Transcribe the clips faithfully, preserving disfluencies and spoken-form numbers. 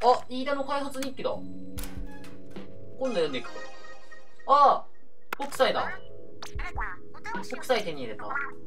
あ、飯田の開発日記だ。今度読んでいく。ああ、北斎だ。北斎手に入れた。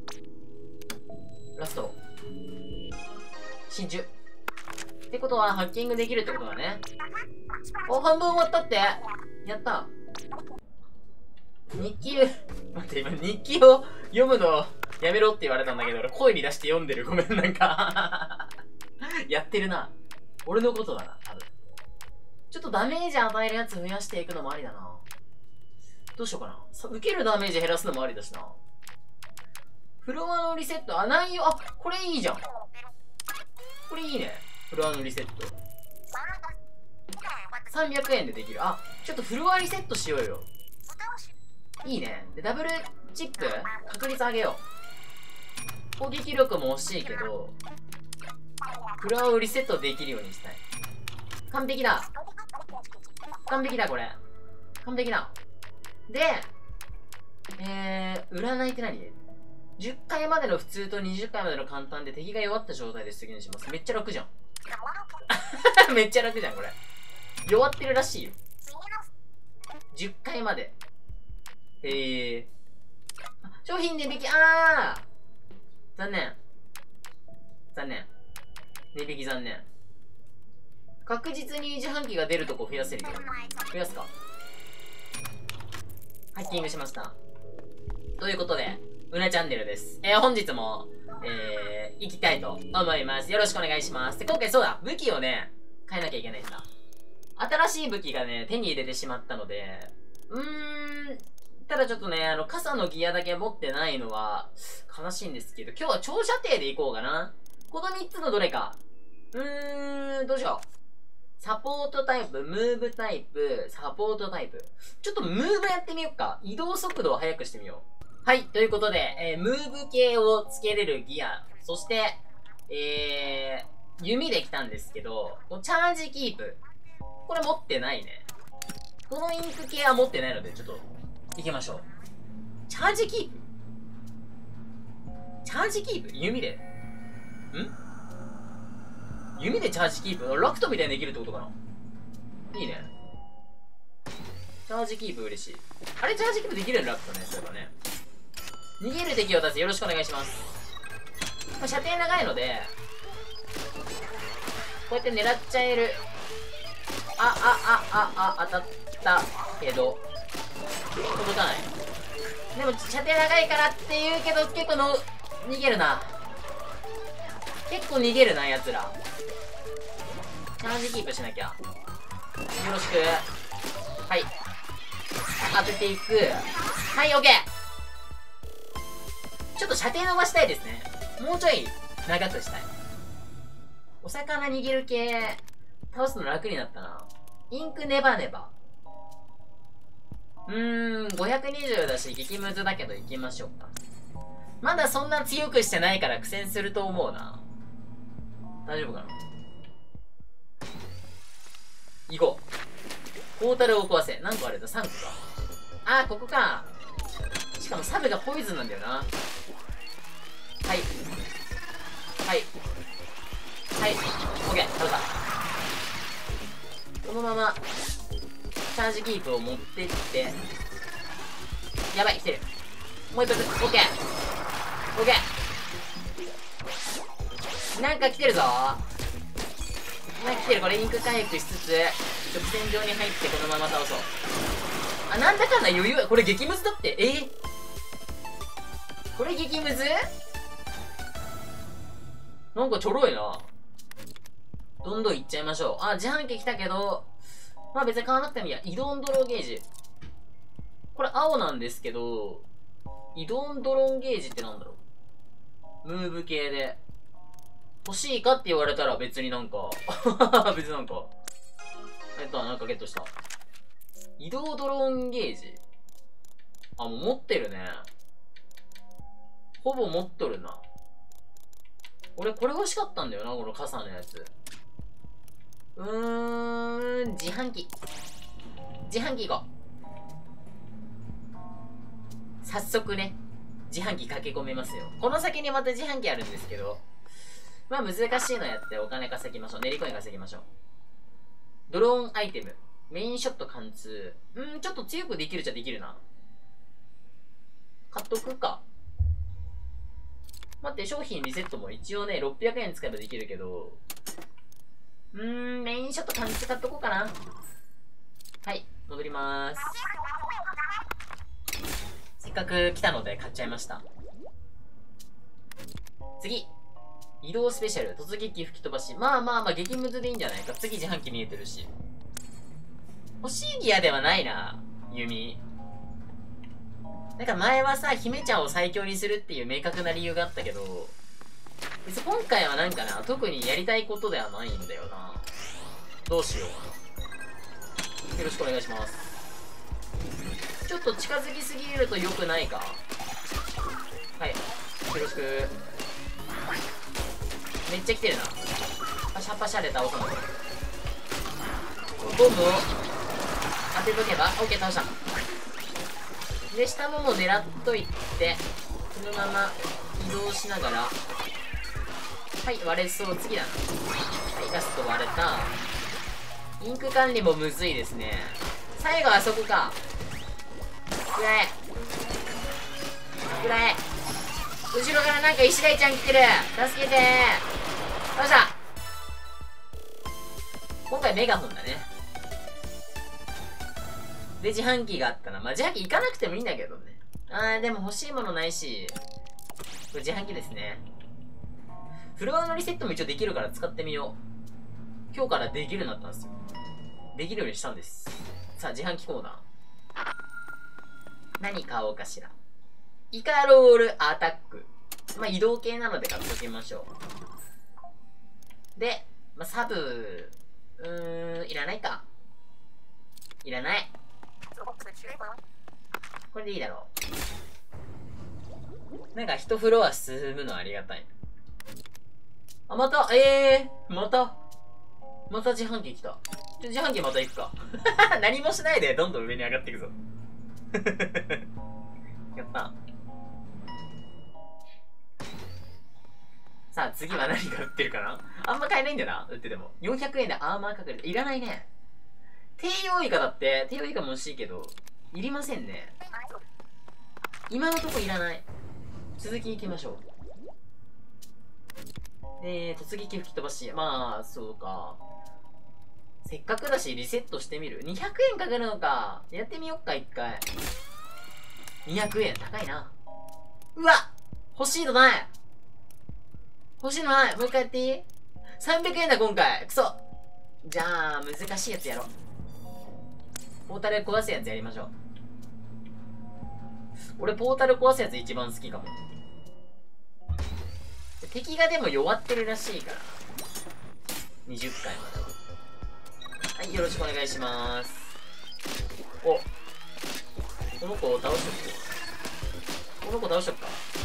ラスト。真珠。ってことは、ハッキングできるってことだね。お、半分終わったって。やった。日記、待って、今日記を読むのやめろって言われたんだけど、俺声に出して読んでる。ごめん、なんかやってるな。俺のことだな、多分。ちょっとダメージ与えるやつ増やしていくのもありだな。どうしようかな。受けるダメージ減らすのもありだしな。フロアのリセット、あ、内容、あ、これいいじゃん。これいいね。フロアのリセット。さんびゃくえんでできる。あ、ちょっとフロアリセットしようよ。いいね。で、ダブルチップ確率上げよう。攻撃力も欲しいけど、フロアをリセットできるようにしたい。完璧だ。完璧だ、これ。完璧だ。で、えー、占いって何 ?じゅっ 回までの普通とにじゅっかいまでの簡単で敵が弱った状態で出現します。めっちゃ楽じゃん。めっちゃ楽じゃん、これ。弱ってるらしいよ。じゅっかいまで。へえ。商品値引き、あー残念。残念。値引き残念。確実に自販機が出るとこ増やせるけど。増やすか。ハッキングしました。ということで、うなチャンネルです。えー、本日も、えー、行きたいと思います。よろしくお願いします。で、今回そうだ、武器をね、変えなきゃいけないんだ。新しい武器がね、手に入れてしまったので、うーん、ただちょっとね、あの、傘のギアだけ持ってないのは、悲しいんですけど、今日は長射程で行こうかな。このみっつのどれか。うーん、どうしよう。サポートタイプ、ムーブタイプ、サポートタイプ。ちょっとムーブやってみようか。移動速度を速くしてみよう。はい、ということで、えー、ムーブ系をつけれるギア、そして、えー、弓で来たんですけど、チャージキープ。これ持ってないね。このインク系は持ってないので、ちょっと、行きましょう。チャージキープチャージキープ弓でん弓でチャージキープラクトみたいにできるってことかないいね。チャージキープ嬉しい。あれチャージキープできるんラクトね、そういえばね。逃げる敵を出す。よろしくお願いします。まあ、射程長いので、こうやって狙っちゃえる。あ、あ、あ、あ、あ、当たったけど、届かない。でも、射程長いからって言うけど、結構の、逃げるな。結構逃げるな、奴ら。チャージキープしなきゃ。よろしく。はい。当てていく。はい、オッケー。ちょっと射程伸ばしたいですね。もうちょい長くしたい。お魚逃げる系、倒すの楽になったな。インクネバネバ。うーん、ごひゃくにじゅうだし、激ムズだけど行きましょうか。まだそんな強くしてないから苦戦すると思うな。大丈夫かな。行こう。ポータルを壊せ。何個あるんだ ?さん 個か。あー、ここか。しかもサブがポイズンなんだよな。はい。はい。はい。オッケー、食べた。このまま、チャージキープを持ってって、やばい、来てる。もう一発、オッケー。オッケー。なんか来てるぞ。なんか来てる。これインク回復しつつ、直線上に入ってこのまま倒そう。あ、なんだかんだ余裕。これ激ムズだって。えー、これ激ムズなんかちょろいな。どんどんいっちゃいましょう。あ、自販機来たけど、まあ別に買わなくてもいいや。移動ドローゲージ。これ青なんですけど、移動ドローンゲージってなんだろう。ムーブ系で。欲しいかって言われたら別になんか、別になんか、えっと、なんかゲットした。移動ドローンゲージ。あ、もう持ってるね。ほぼ持っとるな。俺これ欲しかったんだよな、この傘のやつ。うーん、自販機。自販機行こう。早速ね、自販機駆け込めますよ。この先にまた自販機あるんですけど、まあ難しいのやってお金稼ぎましょう。練りコイン稼ぎましょう。 ドローンアイテム。メインショット貫通。うん、ちょっと強くできるっちゃできるな。買っとくか。待って、商品リセットも一応ね、ろっぴゃくえん使えばできるけど。うーん、メインショット貫通買っとこうかな。はい、戻りまーす。せっかく来たので買っちゃいました。次。移動スペシャル、突撃吹き飛ばし。まあまあまあ、激ムズでいいんじゃないか。次自販機見えてるし。欲しいギアではないな、弓。なんか前はさ、姫ちゃんを最強にするっていう明確な理由があったけど、別に今回はなんかな、特にやりたいことではないんだよな。どうしよう。よろしくお願いします。ちょっと近づきすぎると良くないか。はい。よろしく。めっちゃ来てるな。パシャパシャで倒さない。ボムを当てとけば、オッケー、倒した。で、下もも狙っといて、そのまま移動しながら、はい、割れそう。次だな。はい、ラスト割れた。インク管理もむずいですね。最後あそこか。くらえ。くらえ。後ろからなんか石鯛ちゃん来てる。助けてー。倒した。今回メガホンだね。で、自販機があったな。まあ、自販機行かなくてもいいんだけどね。あー、でも欲しいものないし。これ自販機ですね。フロアのリセットも一応できるから使ってみよう。今日からできるようになったんですよ。できるようにしたんです。さあ、自販機コーナー。何買おうかしら。イカロールアタック。まあ、移動系なので買っときましょう。で、まあ、サブ、うーん、いらないか。いらない。これでいいだろう。なんか一フロア進むのはありがたい。あ、また、えー、また、また自販機来た。ちょ、自販機また行くか。何もしないでどんどん上に上がっていくぞ。やった。さあ、次は何が売ってるかな。あんま買えないんだよな、売ってても。よんひゃくえんでアーマーかける。いらないね。低用イカだって、低用イカも欲しいけど、いりませんね。今のとこいらない。続き行きましょう。えー、突撃吹き飛ばし。まあ、そうか。せっかくだし、リセットしてみる。にひゃくえんかかるのか。やってみよっか、一回。にひゃくえん、高いな。うわ欲しいのない欲しいのない。もう一回やっていい ?さんびゃくえんだ、今回。くそ。じゃあ、難しいやつやろう。ポータル壊すやつやりましょう。俺、ポータル壊すやつ一番好きかも。敵がでも弱ってるらしいから。にじゅっかいまで。はい、よろしくお願いします。お。この子を倒しとく。この子倒しとくか。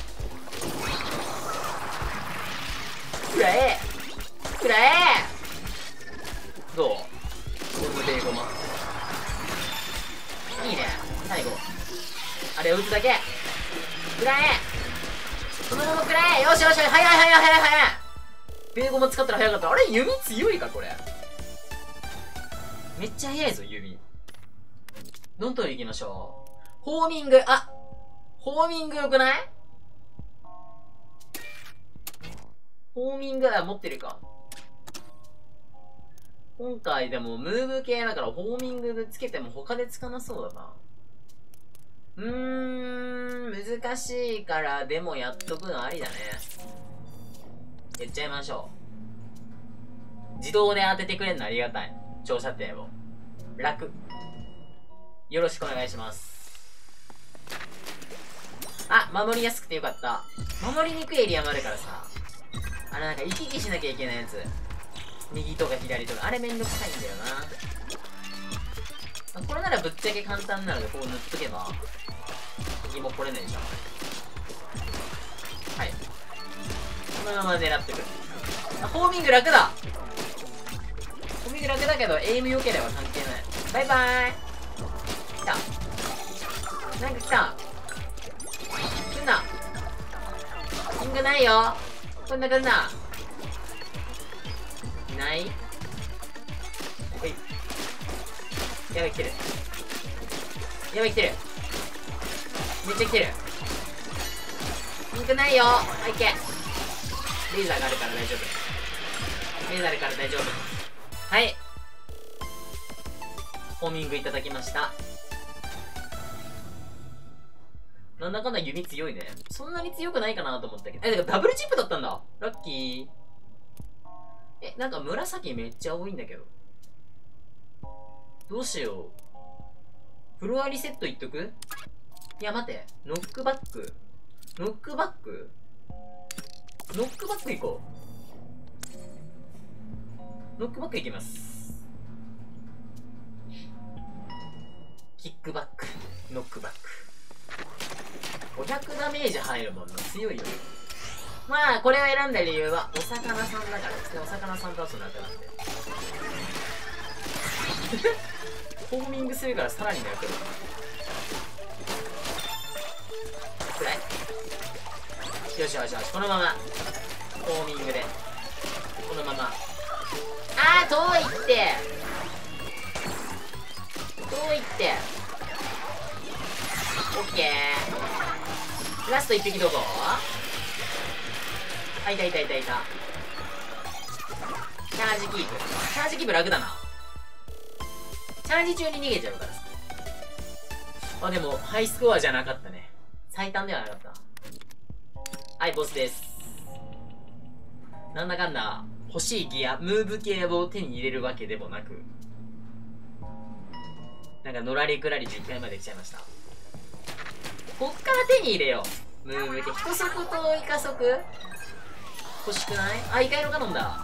くらえくらえどうゴムベーゴマ。いいね。最後。あれを打つだけ。くらえそのままくらえよしよし早い早い早い早い早いベーゴマ使ったら早かった。あれ弓強いかこれ。めっちゃ早いぞ、弓。どんどん行きましょう。ホーミング、あホーミングよくない？ホーミングは持ってるか。今回でもムーブ系だからホーミングでつけても他でつかなそうだな。うーん、難しいからでもやっとくのありだね。やっちゃいましょう。自動で当ててくれるのありがたい。長射程を。楽。よろしくお願いします。あ、守りやすくてよかった。守りにくいエリアもあるからさ。あれなんか行き来しなきゃいけないやつ。右とか左とか。あれめんどくさいんだよな。これならぶっちゃけ簡単なのでこう塗っとけば敵も来れないでしょ。はい。このまま狙ってくる。あ、ホーミング楽だ。ホーミング楽だけどエイム良ければ関係ない。バイバーイ。来た。なんか来た。来んな。キングないよ。こんな来んな。いない。はい。 やばい来てる。やばい来てる。めっちゃ来てる。ピンクないよ。はい、いけ。レーザーがあるから大丈夫。レーザーあるから大丈夫。はい。ホーミングいただきました。なんだかんだ弓強いね。そんなに強くないかなと思ったけど。え、だからダブルチップだったんだ。ラッキー。え、なんか紫めっちゃ多いんだけど。どうしよう。フロアリセットいっとく？いや、待て。ノックバック。ノックバックノックバック行こう。ノックバック行きます。キックバック。ノックバック。ごひゃくダメージ入るもんな。強いよ。まあ、これを選んだ理由は、お魚さんだからですね。お魚さん倒すの楽なんで。ホーミングするからさらに楽。くらい。よしよしよし。このまま。ホーミングで。このまま。あー、遠いって。遠いって。オッケー。ラストいっぴきどこ？あ、いたいたいたいた。チャージキープ。チャージキープ楽だな。チャージ中に逃げちゃうからさ。あ、でも、ハイスコアじゃなかったね。最短ではなかった。はい、ボスです。なんだかんだ、欲しいギア、ムーブ系を手に入れるわけでもなく、なんか、のらりくらりじゅっかいまで来ちゃいました。こっから手に入れよう。ムーブ系。一速とイカ速欲しくない？あ、イカイロカノンだ。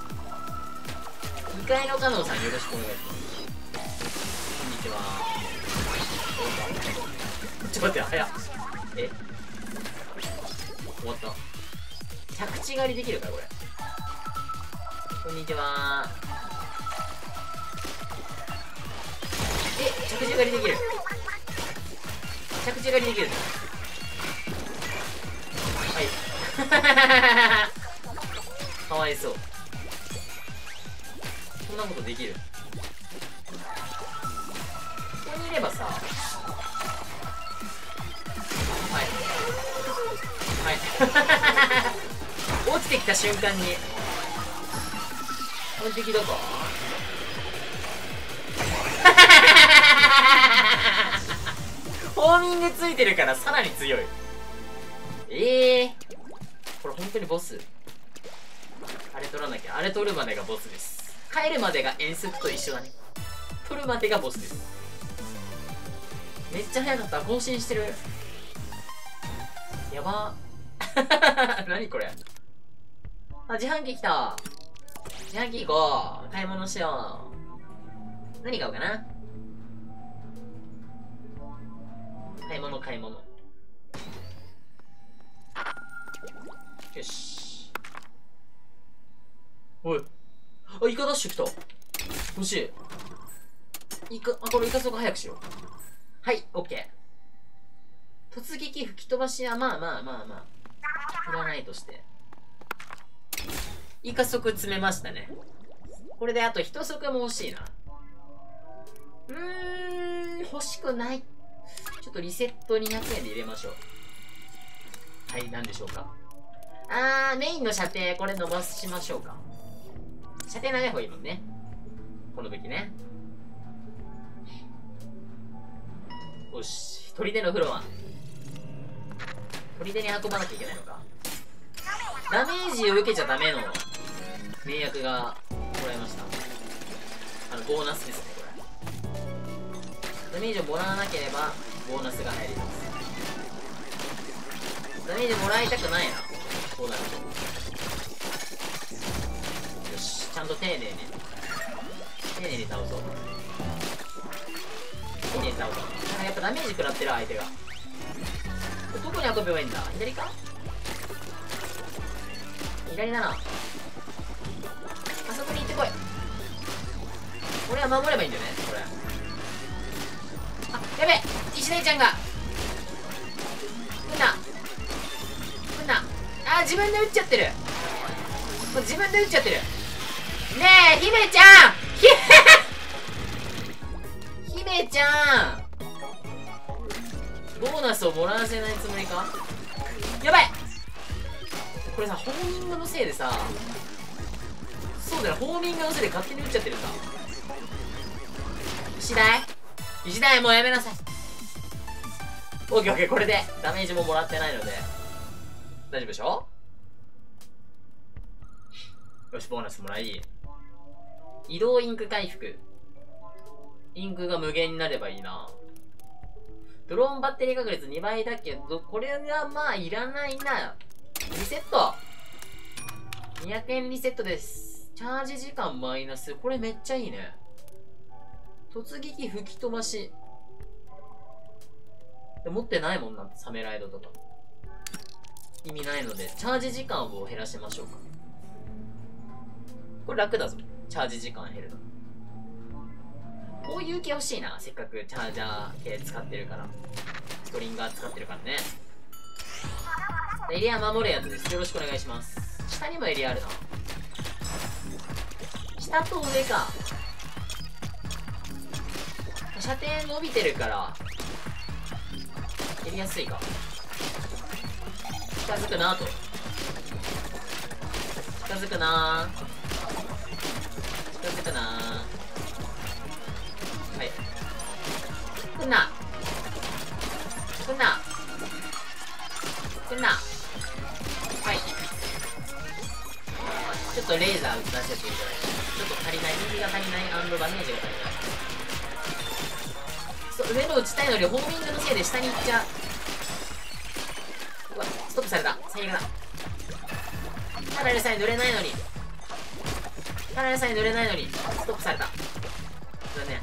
イカイロカノンさんよろしくお願いします。こんにちは。ちょっと待って、早っ。え？終わった。着地狩りできるかこれ。こんにちは。え、着地狩りできる。着地狩りできる。はい。かわいそう。こんなことできる。ここにいればさ。はいはい落ちてきた瞬間にこれ敵どこ？ホーミングついてるからさらに強い。ええー、これ本当にボス。あれ取らなきゃ。あれ取るまでがボスです。帰るまでが遠足と一緒だね。取るまでがボスです。めっちゃ早かった。更新してる。やば何これ。あ、自販機来た。自販機行こう。買い物しよう。何買おうかな。買い物買い物。よし。おい。あ、イカダッシュ来た。欲しい。イカ、あ、これイカそこ早くしよう。はい、オッケー。突撃吹き飛ばしはまあまあまあまあ。いらないとして。イカ速詰めましたね。これであと一足も欲しいな。うーん、欲しくない。ちょっとリセットにひゃくえんで入れましょう。はい、何でしょうか。あー、メインの射程、これ伸ばしましょうか。射程長い方がいいもんね。この武器ね。よし、砦のフロア。砦に運ばなきゃいけないのか。ダメージを受けちゃダメの迷惑がもらいました。あの、ボーナスですね、これ。ダメージをもらわなければ、ボーナスが入ります。ダメージもらいたくないな。こうなると。よし、ちゃんと丁寧に。丁寧に倒そう。丁寧に倒そう。なんかやっぱダメージ食らってる相手が。どこに運べばいいんだ？左か？左だな。あそこに行ってこい。俺は守ればいいんだよね、これ。あ、やべえ！石姉ちゃんが来んな来んな。あー、自分で撃っちゃってる。自分で撃っちゃってる。ねえ、姫ちゃん姫ちゃんボーナスをもらわせないつもりか。やばい、これさ、ホーミングのせいでさ、そうだよ、ホーミングのせいで勝手に打っちゃってるんだ。石台石台もうやめなさい。オッケーオッケー、これでダメージももらってないので大丈夫でしょ。よし、ボーナスもらい、移動インク回復、インクが無限になればいいな。ドローンバッテリー確率にばいだけど、これがまあいらないな。リセットにひゃくえんリセットです。チャージ時間マイナス、これめっちゃいいね。突撃吹き飛ばしで持ってないもんな、サメライドとか意味ないので、チャージ時間を減らしましょうか。これ楽だぞ、チャージ時間減るの。こういう系欲しいな、せっかくチャージャー系使ってるから、ストリンガー使ってるからね。エリア守るやつです。よろしくお願いします。下にもエリアあるな。下と上か。射程伸びてるからやりやすいか。近づくなと近づくな近づくなはい、来んな来んな来んな。はい、ちょっとレーザー打たせていただいて、ちょっと足りない、右が足りない&ダメージが足りない。そう、上の打ちたいのにホーミングのせいで下に行っちゃう。うわ、ストップされた、最悪だ。タラレさえ乗れないのにタラレさえ乗れないのにストップされた。残念。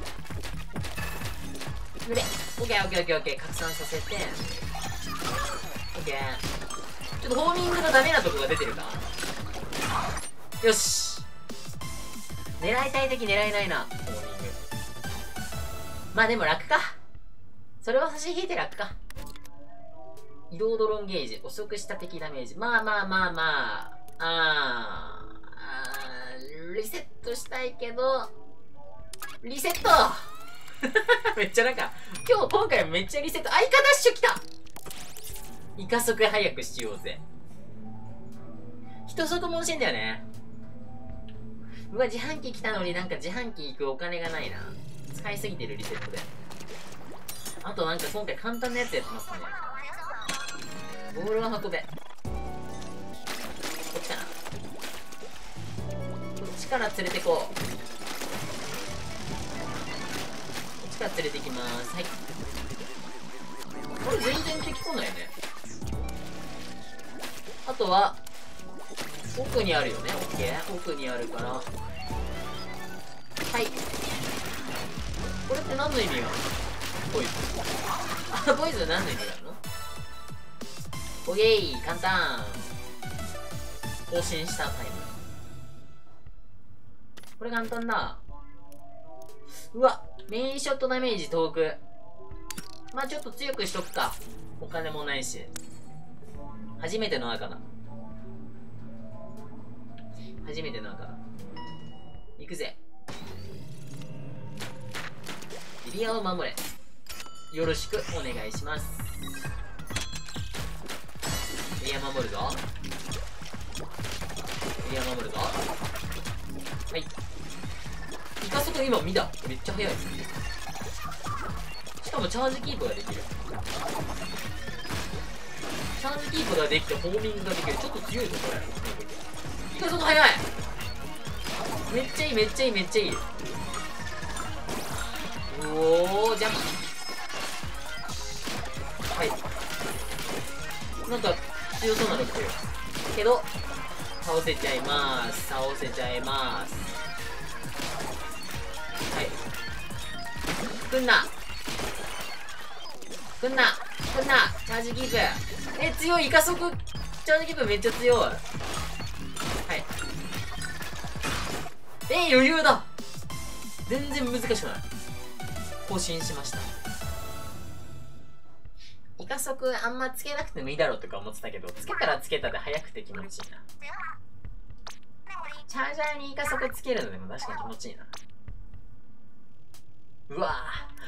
乗れ。オッケーオッケーオッケーオッケー、拡散させて、オッケー。ちょっとホーミングがダメなとこが出てるか。よし、狙いたい敵狙えないな、ホーミング。まあでも楽か、それを差し引いて楽か。移動ドローンゲージ、遅くした敵ダメージ、まあまあまあまああーリセットしたいけど、リセットめっちゃなんか今日今回めっちゃリセット。あ、イカダッシュ来た。イカ速早くしようぜ。人速も欲しいんだよね。うわ、自販機来たのになんか自販機行くお金がないな。使いすぎてる、リセットで。あとなんか今回簡単なやつやってますね。ボールを運べ。こっちかな、こっちから連れてこう。こっちから連れてきます。はい、これ全然敵来ないね。あとは奥にあるよね。オッケー、奥にあるから、はい、これって何の意味があるの？ポイズン。あ、ポイズン何の意味があるの？オゲー、簡単。更新したタイム。これ簡単だ。うわ、メインショットダメージ遠く。まあちょっと強くしとくか。お金もないし。初めての赤だ。初めての赤だ。行くぜ。エリアを守れ。よろしくお願いします。エリア守るぞ。エリア守るぞ。はい。イカ速今見た。めっちゃ速い。しかもチャージキープができる。チャージキープができてホーミングができる。ちょっと強いぞこれ。イカ速速い。めっちゃいいめっちゃいいめっちゃいい。おー、ジャンプ。はい、なんか強そうなの来てるけど倒せちゃいまーす。倒せちゃいまーす。はい、来んな来んな来んな。チャージキープ。え、強い。イカ速チャージキープめっちゃ強い。はい、えー、余裕だ。全然難しくない。更新しました。イカ速あんまつけなくてもいいだろうとか思ってたけど、つけたらつけたで速くて気持ちいいな。チャージャーにイカ速つけるのでも確かに気持ちいいな。うわ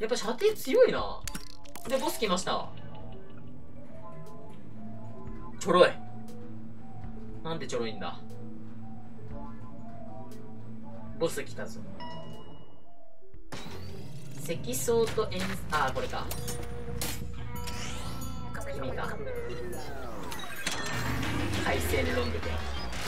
やっぱ射程強いな。で、ボス来ました。ちょろい。なんでちょろいんだ。ボス来たぞ。積層と円、あー、これか。君か。海鮮ロングペン。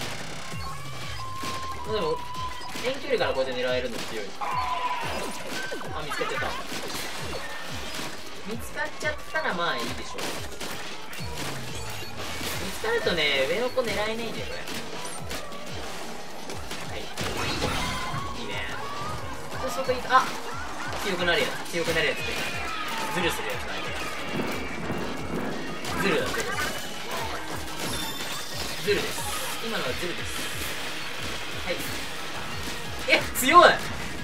でも、遠距離からこうやって狙えるの強い。あ、見つかっちゃった。見つかっちゃったらまあいいでしょう。見つかるとね、上の子狙えないんだよ、これ。はい。いいね。そそこいい。あ、強くなるやつ。強くなるやつってズルするやつなんで。ズルだ、ズル。ズルです。今のはズルです。はい。え、強い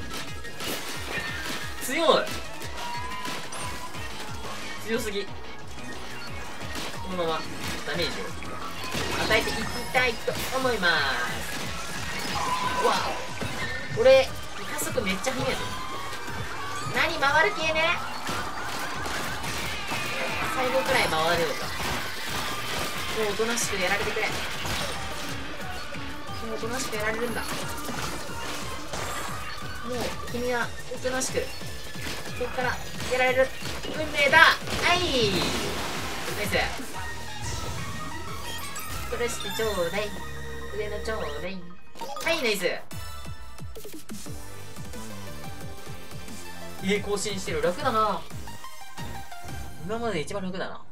強い強すぎ。このままダメージを与えていきたいと思います。うわ、俺加速めっちゃ速いぞ。何回る系ね。最後くらい回れるか。もうおとなしくやられてくれ。もうおとなしくやられるんだ。もう君はおとなしくここからやられる運命だ。はいナイス。殺してちょうだい。上のちょうだい。はいナイス。え、更新してる。楽だな。今まで一番楽だな。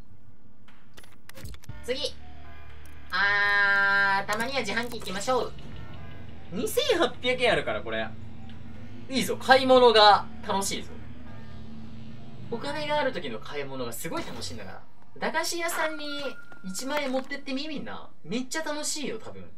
次。あー、たまには自販機行きましょう。にせんはっぴゃくえんあるからこれいいぞ。買い物が楽しいぞ。お金がある時の買い物がすごい楽しいんだから。駄菓子屋さんにいちまん円持ってってみ、みんな。めっちゃ楽しいよ多分。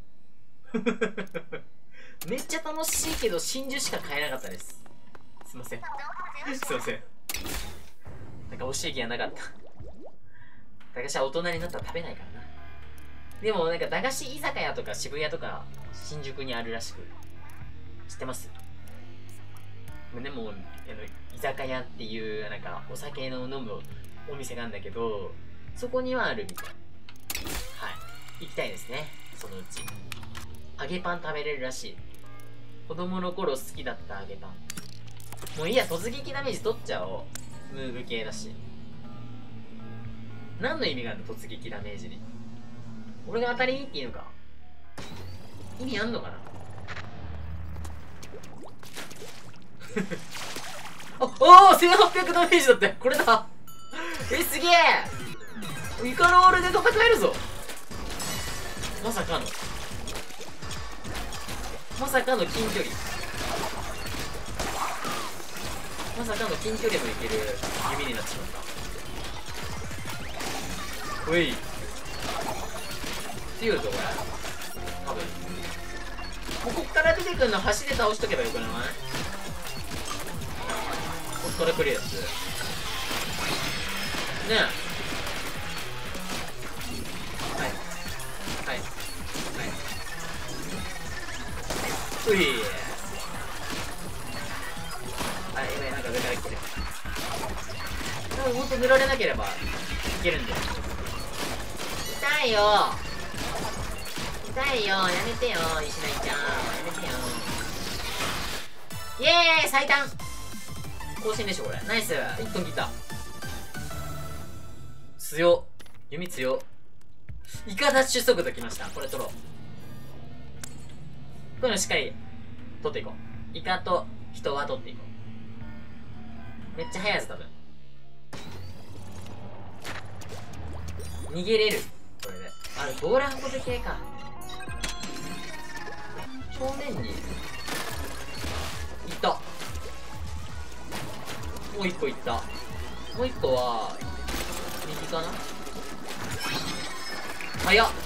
めっちゃ楽しいけど真珠しか買えなかったです。すいません。すいません。なんか惜しい気がなかった。駄菓子は大人になったら食べないからな。でもなんか駄菓子居酒屋とか渋谷とか新宿にあるらしく。知ってます？でも、あの、居酒屋っていうなんかお酒の飲むお店なんだけど、そこにはあるみたい。はい。行きたいですね。そのうち。揚げパン食べれるらしい。子供の頃好きだった揚げパン。もういいや、突撃ダメージ取っちゃおう。ムーブ系だし。何の意味があるの？突撃ダメージに。俺が当たりにっていいのか？意味あんのかな？あ、おー !せんはっぴゃく ダメージだって。これだ。え、すげえ。イカロールで戦えるぞ。まさかの。まさかの近距離。まさかの近距離もいける弓になってしまった。おい。強いぞ、これ。多分。ここから出てくるの橋で倒しとけばよくない？こっから来るやつ。ねえ。はい。はい。はい。うい。あ、やばい、なんか上から来てる。でももっと塗られなければいけるんだよ。痛いよ。痛いよ。やめてよ、石内ちゃん。やめてよ。イエーイ最短更新でしょ、これ。ナイス。いっトン切った。強っ。弓強っ。イカダッシュ速度きました。これ取ろう。こういうのしっかり取っていこう。イカと人は取っていこう。めっちゃ速いやつ多分。逃げれる。これで。あれ、ボーラー運び系か。正面に。いった。もう一個いった。もう一個は、右かな？早っ。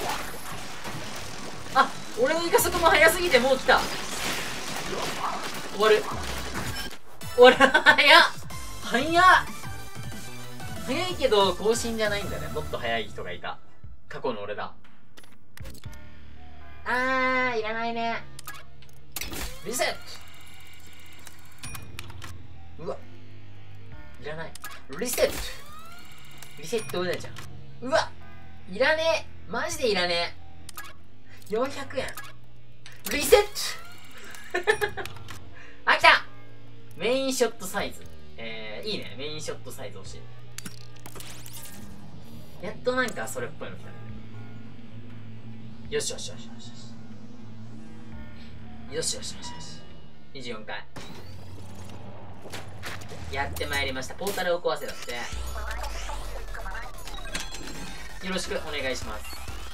あ、俺のイカ速も早すぎてもう来た。終わる。終わる。早っ。早っ。早いけど更新じゃないんだね。もっと早い人がいた。過去の俺だ。あー、いらないね。リセット。うわ、 いらない。リセット。リセットうなちゃん。うわ、いらねえ。マジでいらねえ。よんひゃくえん。リセットあ、来た。メインショットサイズ。えー、いいね。メインショットサイズ欲しい。やっとなんかそれっぽいの来たね。よしよしよしよしよし。よしよしよしよし。にじゅうよんかい。やってまいりました。ポータルを壊せだって。よろしくお願いします。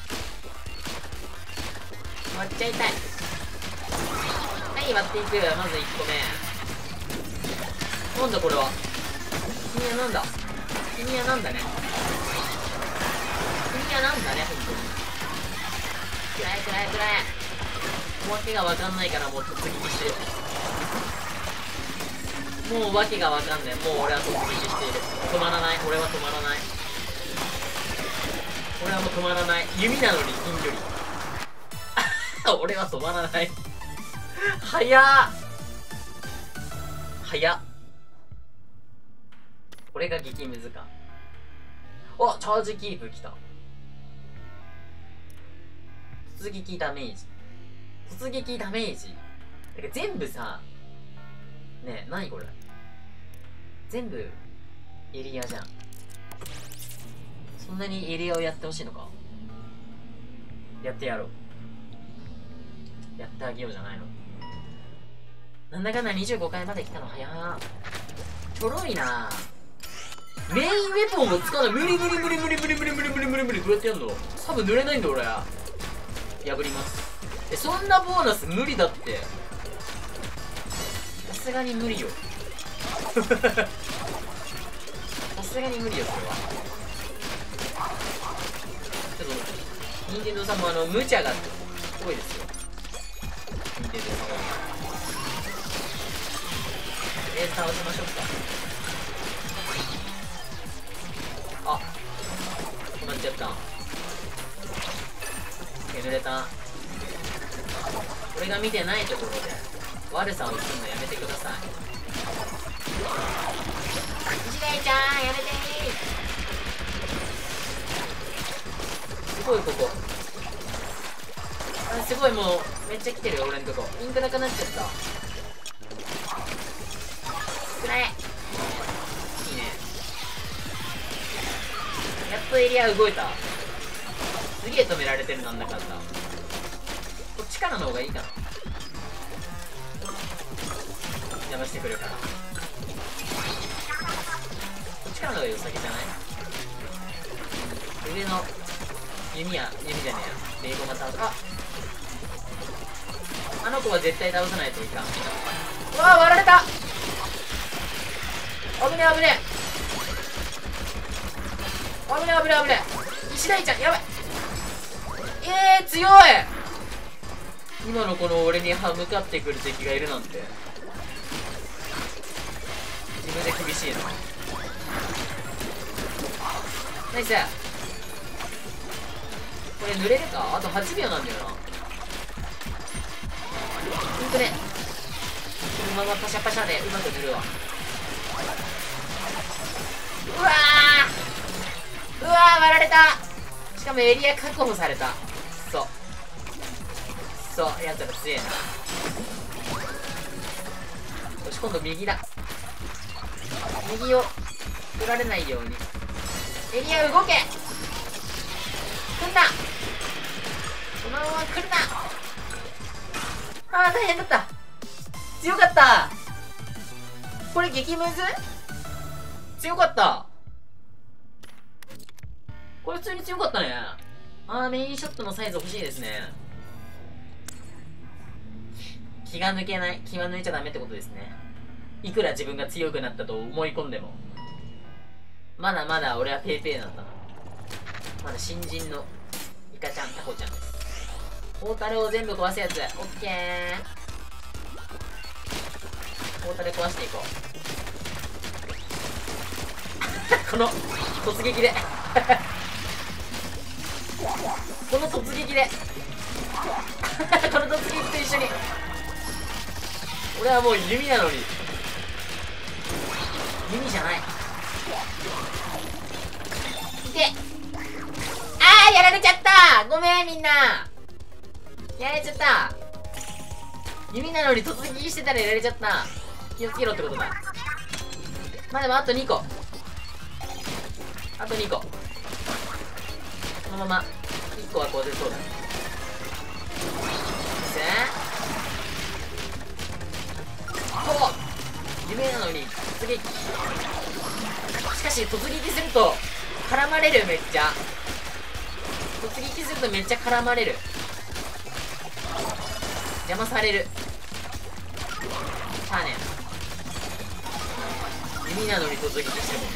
割っちゃいたい。はい、割っていく。まずいっこめ。なんだこれは。君はなんだ。君はなんだね。君はなんだね、ほんとに。くらえくらえくらえ。おわけがわかんないからもう突撃してる。もうわけがわかんない。もう俺は突撃している。止まらない。俺は止まらない。俺はもう止まらない。弓なのに近距離。俺は止まらない。早っ。早っ。これが激ムズか。あ、チャージキープきた。突撃ダメージ。突撃ダメージ。てか全部さ、ねえ、なにこれ。全部エリアじゃん。そんなにエリアをやってほしいのか。やってやろう。やってあげようじゃないの。なんだかんだにじゅうごかいまで来たの早ー。ちょろいな。メインウェポンを使うの無理無理無理無理無理無理無理無理無理無理。どうやってやんの。多分濡れないんだ俺。破ります。え、そんなボーナス無理だって。さすがに無理よ。さすがに無理よそれは。ちょっと任天堂さんもあの無茶が多いですよ。任天堂さんはとりあえず倒しましょうか。あ、止まっちゃった。削れた。俺が見てないところで悪さをするのやめてください。一大ちゃんやめてー。すごいここ。あ、すごいもうめっちゃ来てるよ俺んとこ。ピンクなくなっちゃった。くらえ。いいね。やっとエリア動いた。すげえ止められてる。なんだかんだこっちからの方がいいかな。邪魔してくるからこっちからの方が良さげじゃない。上の弓や弓じゃねえや、レイゴマ倒す。ああの子は絶対倒さないといかん。うわー割られた。危ねえ危ねえ危ねえ危ねえ危ねえ。石大ちゃんやばい。えー、強い。今のこの俺に歯向かってくる敵がいるなんて自分で厳しいな。ナイス。これ濡れるか。あとはちびょうなんだよな。ほんとね、このままパシャパシャでうまく塗るわ。うわーうわー割られた。しかもエリア確保された。そうそう、やつら強えな。よし、今度右だ。右を取られないように。エリア動け。来んな。そのまま来るな。あー大変だった。強かった。これ激ムズ強かった。これ普通に強かったね。あーメインショットのサイズ欲しいですね。気が抜けない。気は抜いちゃダメってことですね。いくら自分が強くなったと思い込んでもまだまだ俺はペーペーなんだな。まだ新人のイカちゃん、タコちゃんです。ポータルを全部壊すやつ。オッケー。ポータル壊していこうこの突撃でこの突撃でこの突撃と一緒に俺はもう弓なのに弓じゃない。 やられちゃった。ごめんみんな、やられちゃった。弓なのに突撃してたらやられちゃった。気をつけろってことだ。まあでもあとにこ、あとにこ、このままいっこはこう出そうだ。おっ、夢なのに突撃。しかし突撃すると絡まれる。めっちゃ突撃するとめっちゃ絡まれる。邪魔される。しゃあねえ、弓なのに突撃してるもん。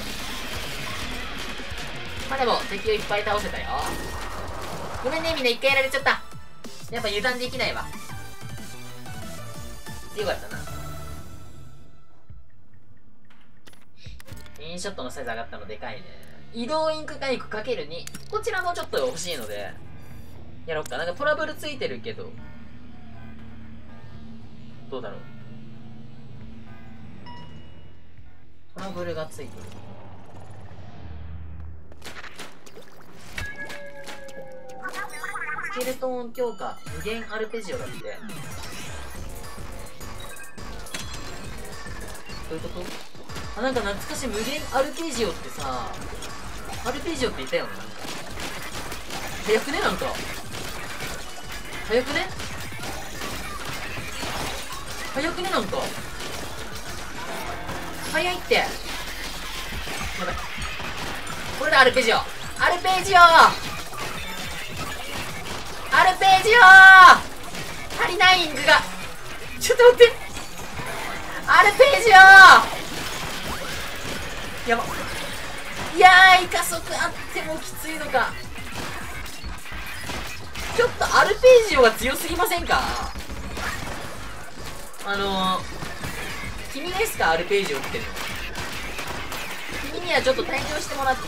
まあでも敵をいっぱい倒せたよ。ごめんねみんな、一回やられちゃった。やっぱ油断できないわ。よかったな。インショットのサイズ上がったのでかいね。移動インク回復 かけるに、 こちらもちょっと欲しいのでやろっか。なんかトラブルついてるけどどうだろう。トラブルがついてる。スケルトン強化無限アルペジオだって。どういうこと？あ、なんか懐かしい無限アルペジオってさ、アルペジオって言ったよね。なんか早くね、なんか早くね早くねなんか早いって。やばい、これだ。アルペジオ、アルペジオ、アルペジオ、足りないインクが。ちょっと待って、アルペジオやば。いやー、イカ速あってもきついのか。ちょっとアルペジオが強すぎませんか。あのー、君ですか、アルペジオっての。君にはちょっと退場してもらって。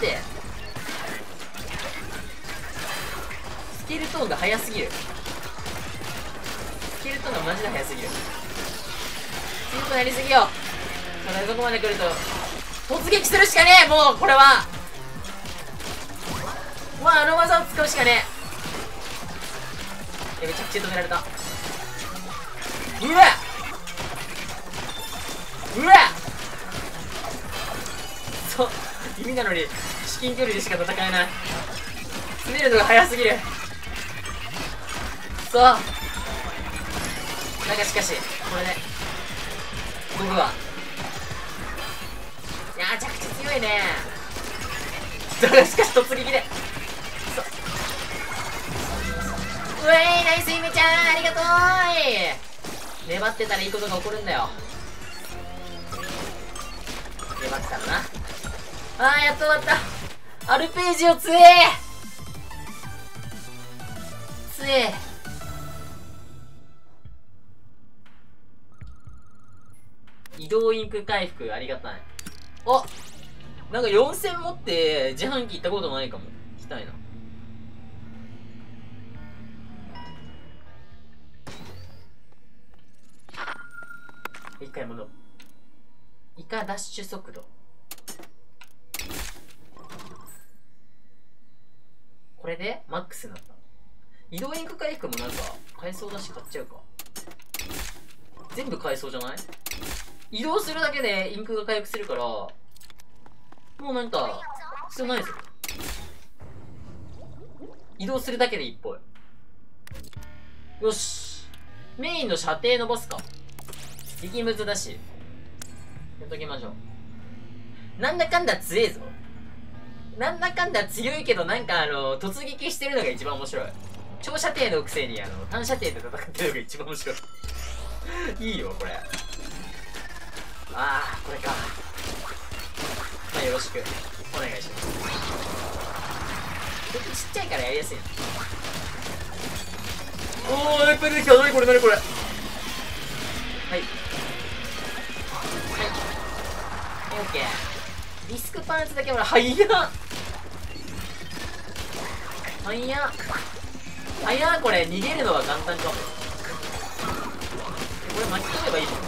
スケルトンが速すぎる。スケルトンがマジで速すぎる。強くなりすぎよ。ただそこまで来ると突撃するしかねえ。もうこれはまああの技を使うしかねえ。めちゃくちゃ止められた。うわうわそう、弓なのに至近距離でしか戦えない。詰めるのが速すぎる。そう、なんかしかしこれで僕はいやー、めちゃくちゃ強いね。だがしかし突撃でそう、うえい、ナイスゆめちゃん、ありがとうーい。粘ってたらいいことが起こるんだよ。粘ってたらな。あー、やっと終わった。アルペジオ強え強え。移動インク回復ありがたい。あ、なんかよんせん持って自販機行ったことないかも。行きたいな。一回戻る。イカダッシュ速度。これでマックスになった。移動インク回復もなんか買えそうだし買っちゃうか。全部買えそうじゃない？移動するだけでインクが回復するから、もうなんか必要ないですよ。移動するだけでいいっぽい。よし、メインの射程伸ばすか。激ムズだしやっときましょう。なんだかんだ強えぞ。なんだかんだ強いけど、なんかあの突撃してるのが一番面白い。長射程のくせにあの短射程で戦ってるのが一番面白いいいよこれ。ああ、これか。まあよろしくお願いします。ちょっとちっちゃいからやりやすいな。おー、いっぱい出てきた。なにこれ、なにこれ。はいはいはい、オッケー。リスクパンチだけ俺はいやはいやはいや。これ逃げるのは簡単かも。これ巻き込めばいいもんね。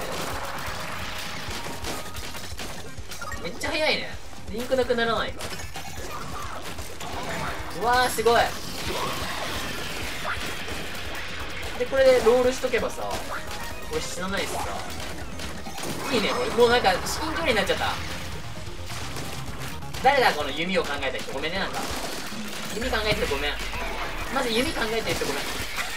めっちゃ速いね。リンクなくならないから。うわー、すごい。 でこれでロールしとけばさ、これ死なないしさ、いいね。これもうなんか至近距離になっちゃった。誰だこの弓を考えた人。ごめんね。なんか弓考えてるごめん。まず弓考えてる人ごめん。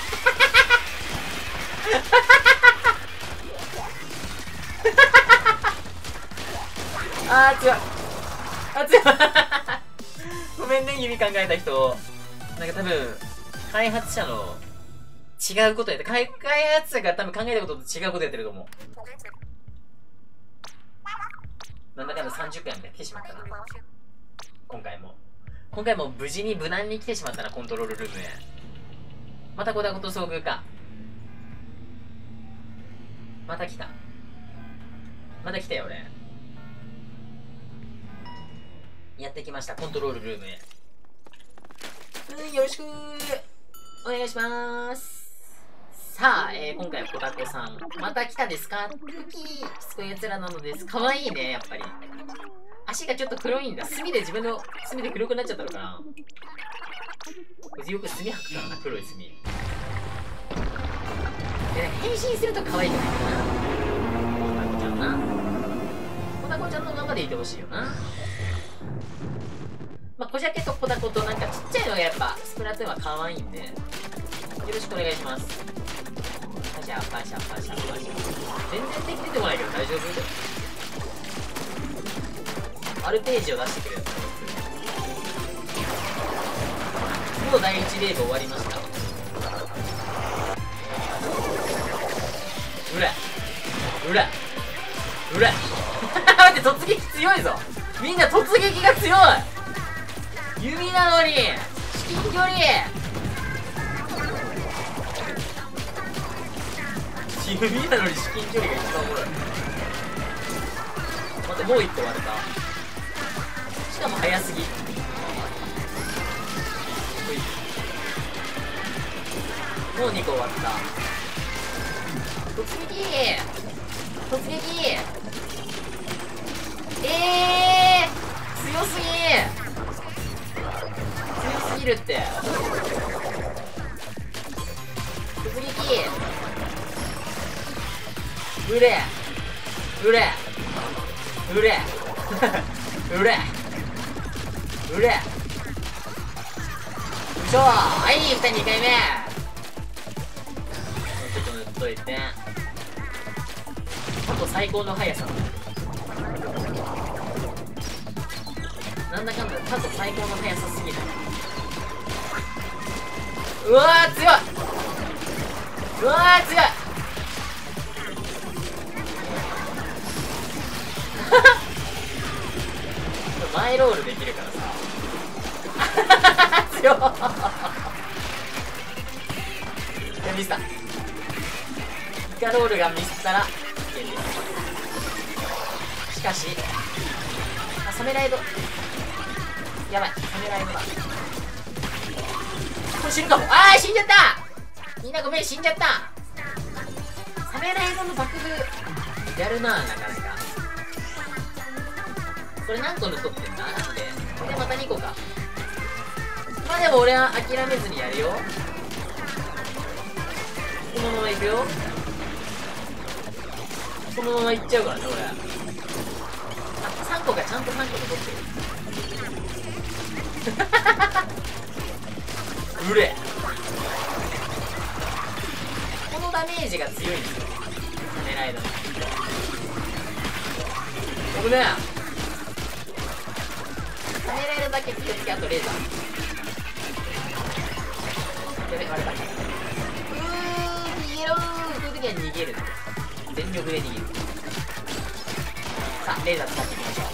あー強い、あー強いごめんね、弓考えた人。なんか多分開発者の違うことやって、開発者が多分考えたことと違うことやってると思う。なんだかんださんじゅっかいまで来てしまったな。今回も今回も無事に無難に来てしまったな、コントロールルームへ。またコダコと遭遇か。また来た。また来たよ俺。やってきました、コントロールルームへ。うん、よろしくお願いしまーす。さあ、えー、今回はコタコさん。また来たですか？クッキー。しつこいやつらなのです。かわいいね、やっぱり。足がちょっと黒いんだ。墨で自分の墨で黒くなっちゃったのかな。こいつよく墨吐くからな、黒い墨。で、変身すると可愛くないかな。コタコちゃんな。コタコちゃんのままでいてほしいよな。まあ、小ジャケとコタコとなんかちっちゃいのがやっぱスプラトゥーンは可愛いんで、よろしくお願いします。パシャパシャパシャパシャ。全然敵出てこないけど大丈夫？アルページを出してくれるやつ。もうだいいちレーブ終わりました。うらうらうら待って、突撃強いぞ。みんな突撃が強い。弓なのに至近距離。弓なのに至近距離が一番おもろい。待って、もう一個割れた。しかも早すぎ。もうにこ終わった。突撃突撃。えー強すぎ強すぎるって。突撃うれうれうれうれうれうしょー。はい、にかいめ。ちょっと塗っといて。過去最高の速さ。なんだかんだ過去最高の速さすぎない。うわー強い。うわー強いマイロールできるからさ強っいやミスった。イカロールがミスったら危険です。しかしあ、サメライドやばい。サメライドだ。これ死ぬかも。あー死んじゃった。みんなごめん、死んじゃった。サメライドの爆風やるな、なかなか。これ何個残ってんだ。なんでこれまたにこか。まあでも俺は諦めずにやるよ。このままいくよ。このままいっちゃうからね俺。あ、さんこがちゃんとさんこ残ってるうれ。このダメージが強いんですよ、狙いだ。危ねえ。狙えるだけ気をつけ。あとレーザー。やべ、割れた。うー逃げろー。こういう時は逃げる。全力で逃げる。さあレーザー使っていきましょう。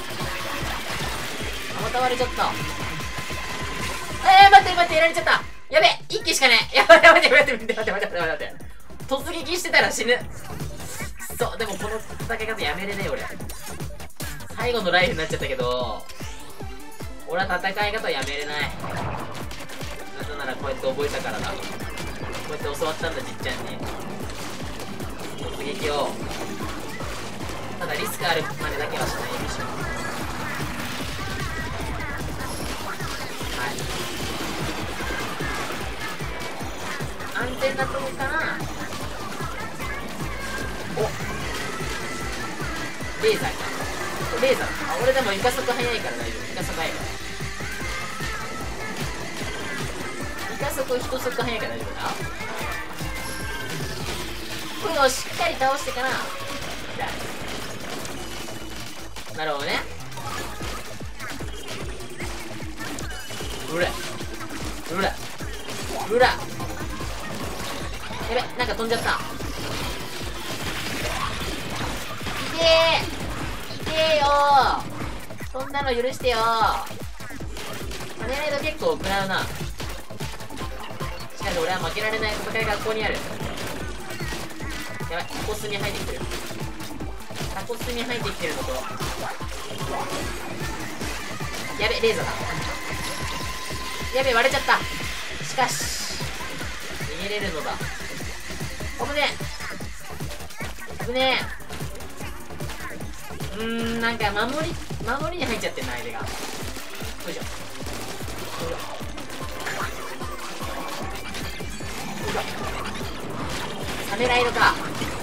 あ、また割れちゃった。えー、待って待って、やられちゃった。やべ、一機しかねえ。やばいやばいやばいやばいやばいやばいやばいやばいやばい。突撃してたら死ぬ。そう、でもこの戦い方やめれねえ俺。最後のライフになっちゃったけど、俺は戦い方やめれない。なぜならこうやって覚えたからだ。こうやって教わったんだ、じっちゃんに。突撃を。ただリスクあるまでだけはしないようにしよう。はい。 なとこかな。おレーザーか。レーザー。あ、俺でもイカ速速いから大丈夫。イカ速速いから。イカ速一速速いから大丈夫だ。これをしっかり倒してからなるほどね。うらうらうらやべ、なんか飛んじゃった。いけーいけーよー、そんなの許してよー。跳ねないと結構食らうな。しかし俺は負けられない戦いがここにある。やばい、タコスに入ってきてる。タコスに入ってきてるのと、やべ、レーザーだ。やべ、割れちゃった。しかし逃げれるのだ。危ねえ危ねえ。うーん、なんか守り守りに入っちゃってんな、相手が。よいしょよいしょ。サメライドか。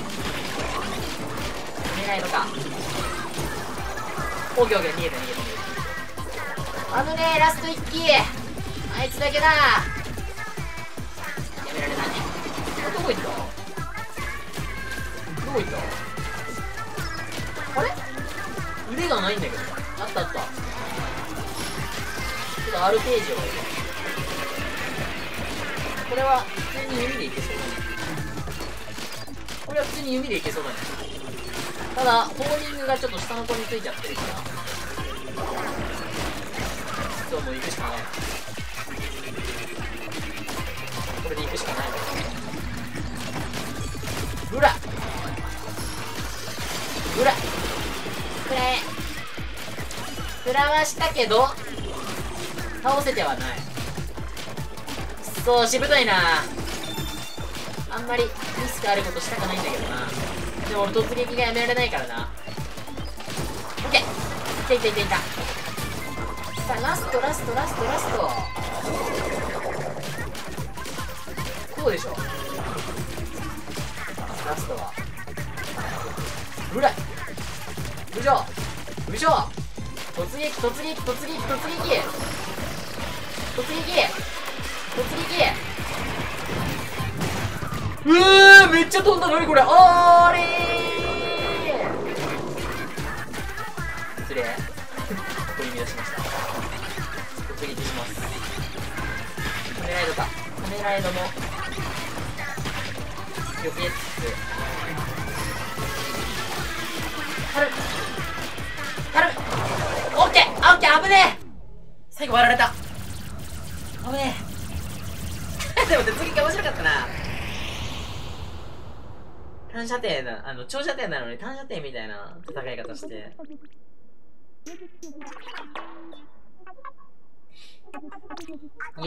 サメライドか。オーケーオーケー、逃げた逃げた逃げた。危ねえ、ラスト一機。あいつだけだ。やめられない。どこ行ったどこ行ったあれ腕がないんだけど。あったあった。ちょっとアルページオがいる。これは普通に弓でいけそうだね。これは普通に弓でいけそうだね。ただホーリングがちょっと下の子についちゃってるから、そう、もう行くしかない。これで行くしかない。うらうらくらえ食らわしたけど倒せてはない。そう、しぶといな。あんまりリスクあることしたくないんだけどな。でも俺突撃がやめられないからな。オッケー、いったいったいったいった。さあラストラストラストラスト。こうでしょラストは。うら無情無情突撃突撃突撃突撃突撃突撃。うー、めっちゃ飛んだ。何これ。あーれー失礼取り乱しました。突撃します。カメライドか。カメライドも避けつつ頼む頼む。オッケーオッケー。危ねえ、最後割られた。危ねえでも突撃面白かったな。単射程な、あの長射程なのに単射程みたいな戦い方して、イエーイイ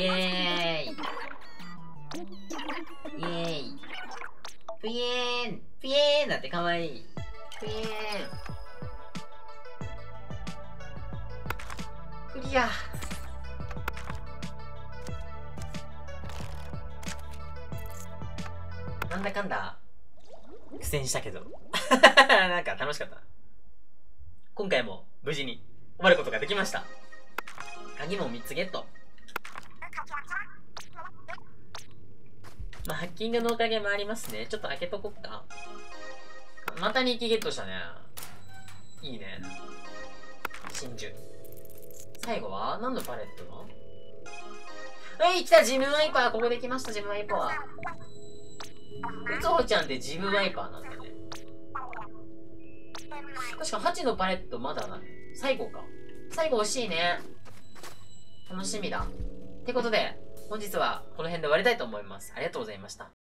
エーイピエーンピエーンだってかわいい。ピエーンクリア。なんだかんだ苦戦したけどなんか楽しかった。今回も無事に終わることができました。鍵もみっつゲット。まあハッキングのおかげもありますね。ちょっと開けとこっか。またにきゲットしたね。いいね。真珠。最後は何のパレットの。はい、来た。ジムワイパー。ここで来ました。ジムワイパー。うつほちゃんってジムワイパーなんだね。確かはちのパレットまだな。最後か。最後欲しいね。楽しみだ。ってことで、本日はこの辺で終わりたいと思います。ありがとうございました。